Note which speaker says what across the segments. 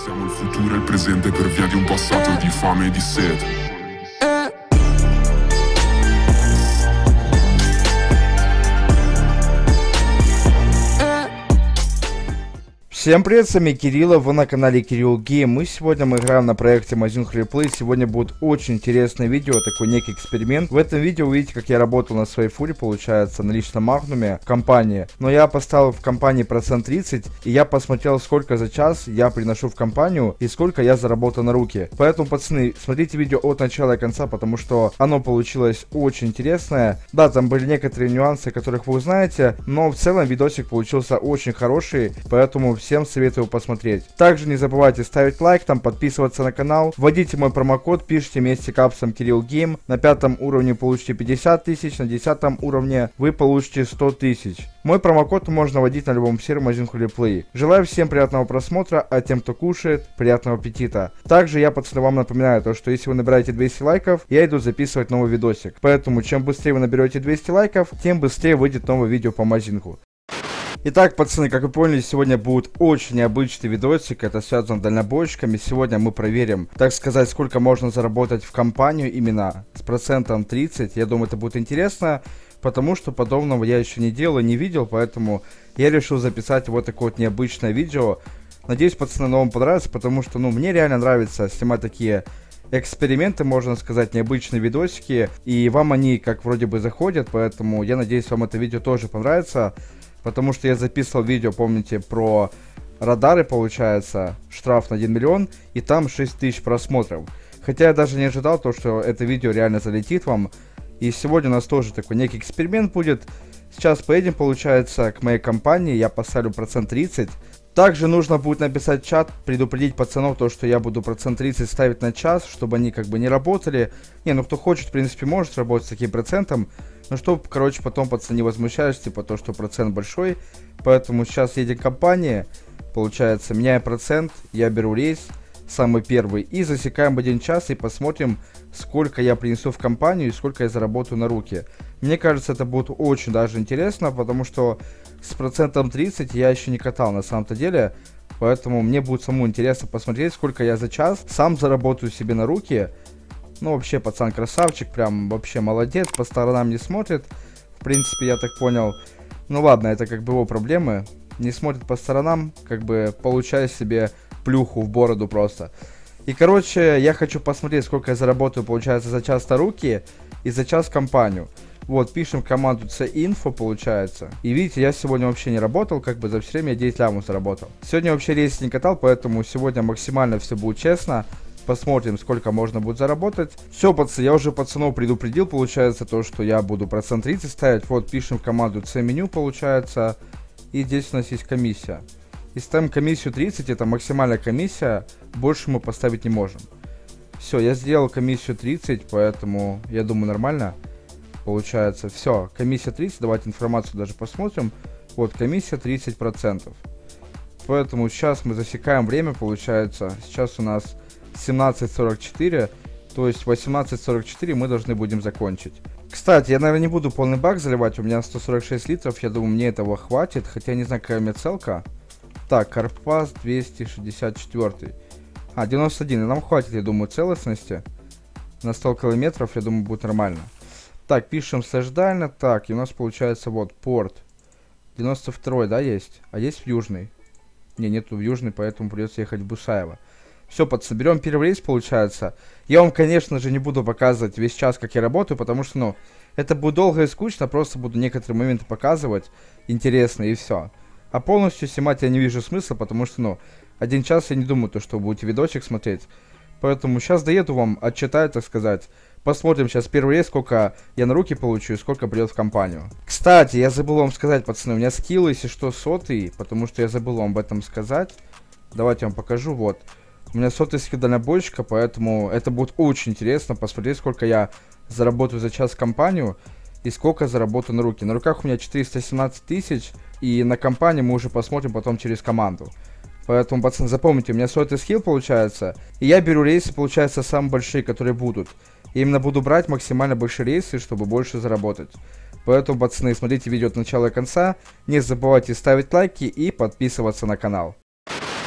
Speaker 1: Siamo il futuro e il presente per via di un passato di fame e di sete.
Speaker 2: Всем привет, с вами Кирилл, вы на канале Кирилл Гейм. И сегодня мы играем на проекте Amazing Replay. Сегодня будет очень интересное видео, такой некий эксперимент. В этом видео увидите, как я работал на своей фуре, получается, на личном магнуме в компании. Но я поставил в компании процент 30, и я посмотрел, сколько за час я приношу в компанию и сколько я заработал на руки. Поэтому, пацаны, смотрите видео от начала до конца, потому что оно получилось очень интересное. Да, там были некоторые нюансы, которых вы узнаете, но в целом видосик получился очень хороший, поэтому всем советую посмотреть. Также не забывайте ставить лайк, там подписываться на канал, вводите мой промокод, пишите вместе капсом Кирилл Гейм. На 5 уровне получите 50 тысяч, на 10 уровне вы получите 100 тысяч. Мой промокод можно вводить на любом сервере Amazing Replay. Желаю всем приятного просмотра, а тем, кто кушает, приятного аппетита. Также я, пацаны, вам напоминаю, что если вы набираете 200 лайков, я иду записывать новый видосик. Поэтому чем быстрее вы наберете 200 лайков, тем быстрее выйдет новое видео по Амазингу. Итак, пацаны, как вы поняли, сегодня будет очень необычный видосик, это связано с дальнобойщиками. Сегодня мы проверим, так сказать, сколько можно заработать в компанию именно с процентом 30. Я думаю, это будет интересно, потому что подобного я еще не делал и не видел, поэтому я решил записать вот такое вот необычное видео. Надеюсь, пацаны, вам понравится, потому что, мне реально нравится снимать такие эксперименты, можно сказать, необычные видосики, и вам они как вроде бы заходят, поэтому я надеюсь, вам это видео тоже понравится. Потому что я записывал видео, помните, про радары, получается, штраф на 1 миллион, и там 6000 просмотров. Хотя я даже не ожидал то, что это видео реально залетит вам. И сегодня у нас тоже такой некий эксперимент будет. Сейчас поедем, получается, к моей компании, я поставлю процент 30. Также нужно будет написать в чат, предупредить пацанов то, что я буду процент 30 ставить на час, чтобы они как бы не работали. Кто хочет, в принципе, может работать с таким процентом. Ну, чтобы, короче, потом пацаны не возмущались, типа, то, что процент большой. Поэтому сейчас едем к компании, получается, меняем процент, я беру рейс, самый первый, и засекаем 1 час и посмотрим, сколько я принесу в компанию и сколько я заработаю на руки. Мне кажется, это будет очень даже интересно, потому что с процентом 30 я еще не катал на самом-то деле. Поэтому мне будет самому интересно посмотреть, сколько я за час сам заработаю себе на руки. Вообще, пацан красавчик, прям вообще молодец, по сторонам не смотрит. В принципе, я так понял. Ладно, это как бы его проблемы. Не смотрит по сторонам, как бы получая себе плюху в бороду просто. И, короче, я хочу посмотреть, сколько я заработаю, получается, за час на руки и за час в компанию. Вот, пишем команду C-Info, получается. И видите, я сегодня вообще не работал, как бы за все время я 9 лямов заработал. Сегодня вообще рейс не катал, поэтому сегодня максимально все будет честно. Посмотрим, сколько можно будет заработать. Все, пацаны, я уже пацанов предупредил, получается, то, что я буду процент 30 ставить. Вот, пишем в команду C-меню, получается. И здесь у нас есть комиссия. И ставим комиссию 30, это максимальная комиссия. Больше мы поставить не можем. Все, я сделал комиссию 30, поэтому я думаю нормально. Получается, все, комиссия 30, давайте информацию даже посмотрим. Вот, комиссия 30%. Поэтому сейчас мы засекаем время, получается. Сейчас у нас 17:44, то есть 18:44 мы должны будем закончить. Кстати, я, наверное, не буду полный бак заливать, у меня 146 литров, я думаю, мне этого хватит, хотя я не знаю, какая у меня целка. Так, Карпас 264. 91, и нам хватит, я думаю, целостности. На 100 километров, я думаю, будет нормально. Так, пишем слэш-дально, так, и у нас получается вот порт. 92, да, есть? А есть в Южный? Не, нету в Южный, поэтому придется ехать в Бусаево. Все, пацаны, берем первый рейс, получается. Я вам, конечно же, не буду показывать весь час, как я работаю, потому что, это будет долго и скучно, просто буду некоторые моменты показывать, интересные, и все. А полностью снимать я не вижу смысла, потому что, 1 час я не думаю, что будете видосик смотреть. Поэтому сейчас доеду вам отчитать, так сказать. Посмотрим сейчас первый рейс, сколько я на руки получу и сколько придет в компанию. Кстати, я забыл вам сказать, пацаны, у меня скилл, если что, 100-й, потому что я забыл вам об этом сказать. Давайте я вам покажу, вот. У меня 100-й скилл дальнобойщика, поэтому это будет очень интересно посмотреть, сколько я заработаю за час в компанию и сколько заработаю на руки. На руках у меня 417 тысяч, и на компании мы уже посмотрим потом через команду. Поэтому, пацаны, запомните, у меня 100-й скилл получается, и я беру рейсы, получается, самые большие, которые будут. Я именно буду брать максимально большие рейсы, чтобы больше заработать. Поэтому, пацаны, смотрите видео от начала до конца, не забывайте ставить лайки и подписываться на канал.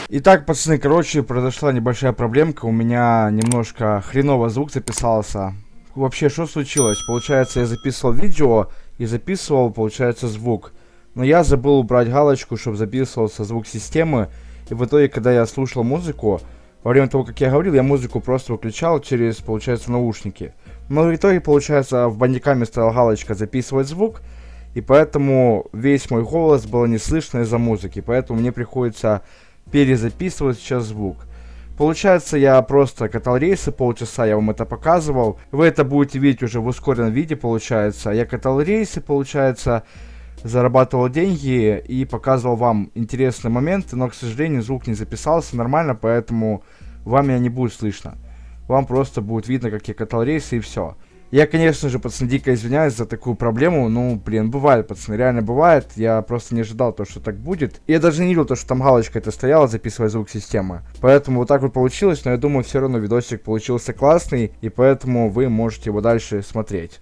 Speaker 2: Итак, пацаны, короче, произошла небольшая проблемка. У меня немножко хреново звук записался. Вообще, что случилось? Получается, я записывал видео и записывал, получается, звук. Но я забыл убрать галочку, чтобы записывался звук системы. И в итоге, когда я слушал музыку, во время того, как я говорил, я музыку просто выключал через, получается, наушники. Но в итоге, получается, в бандикаме стояла галочка «Записывать звук». И поэтому весь мой голос было не слышно из-за музыки. Поэтому мне приходится перезаписывать сейчас звук. Получается, я просто катал рейсы полчаса, я вам это показывал. Вы это будете видеть уже в ускоренном виде, получается. Я катал рейсы, получается, зарабатывал деньги и показывал вам интересные моменты, но, к сожалению, звук не записался нормально, поэтому вам меня не будет слышно. Вам просто будет видно, как я катал рейсы, и все. Я, конечно же, пацаны, дико извиняюсь за такую проблему. Ну, блин, бывает, пацаны, реально бывает. Я просто не ожидал то, что так будет. Я даже не видел то, что там галочка это стояла, записывая звук системы. Поэтому вот так вот получилось, но я думаю, все равно видосик получился классный, и поэтому вы можете его дальше смотреть.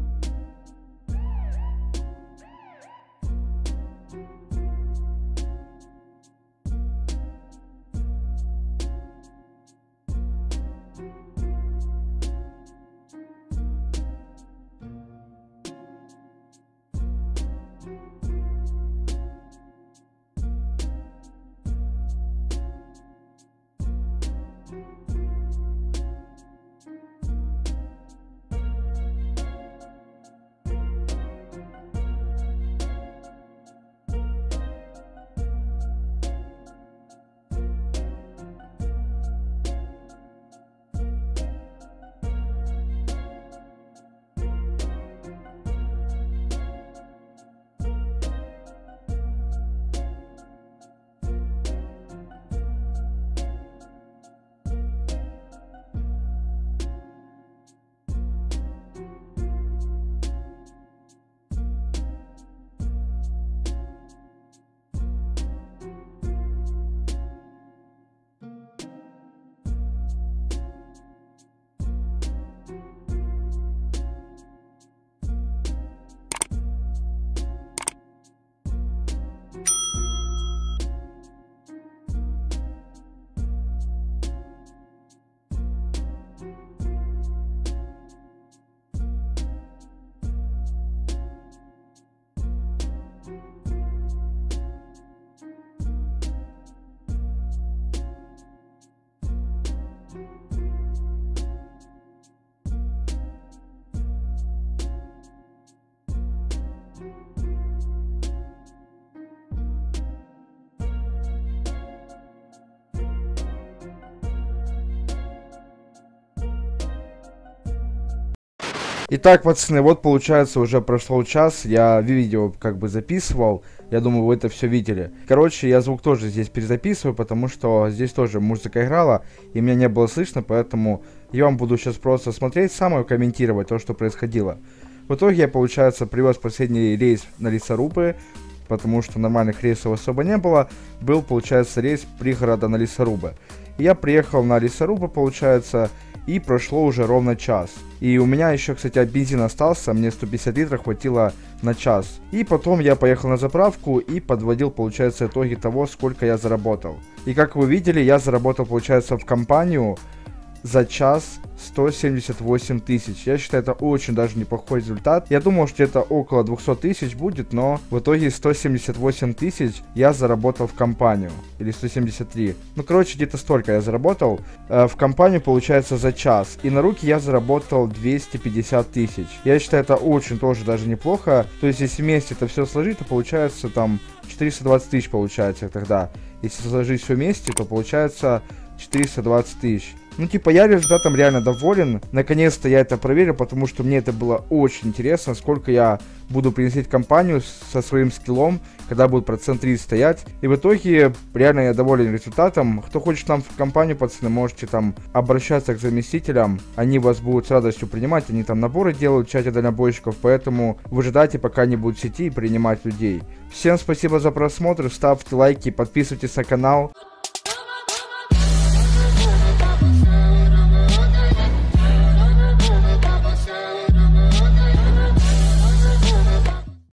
Speaker 2: Итак, пацаны, вот получается уже прошел час, я видео как бы записывал, я думаю, вы это все видели. Короче, я звук тоже здесь перезаписываю, потому что здесь тоже музыка играла, и меня не было слышно, поэтому я вам буду сейчас просто смотреть сам и комментировать то, что происходило. В итоге я, получается, привез последний рейс на лесорубы, потому что нормальных рейсов особо не было. Был, получается, рейс пригорода на лесорубы. Я приехал на лесорубы, получается, и прошло уже ровно час. И у меня еще, кстати, бензин остался, мне 150 литров хватило на час. И потом я поехал на заправку и подводил, получается, итоги того, сколько я заработал. И как вы видели, я заработал, получается, в компанию за час 178 тысяч. Я считаю, это очень даже неплохой результат. Я думал, что это около 200 тысяч будет, но в итоге 178 тысяч я заработал в компанию. Или 173. Ну, короче, где-то столько я заработал. В компанию, получается, за час. И на руки я заработал 250 тысяч. Я считаю, это очень тоже даже неплохо. То есть, если вместе это все сложить, то получается там 420 тысяч получается тогда. Если сложить все вместе, то получается 420 тысяч. Ну, типа, я результатом реально доволен. Наконец-то я это проверил, потому что мне это было очень интересно, сколько я буду приносить компанию со своим скиллом, когда будет процент 30 стоять. И в итоге, реально я доволен результатом. Кто хочет нам в компанию, пацаны, можете там обращаться к заместителям. Они вас будут с радостью принимать. Они там наборы делают в чате дальнобойщиков. Поэтому выжидайте, пока они будут в сети и принимать людей. Всем спасибо за просмотр. Ставьте лайки, подписывайтесь на канал.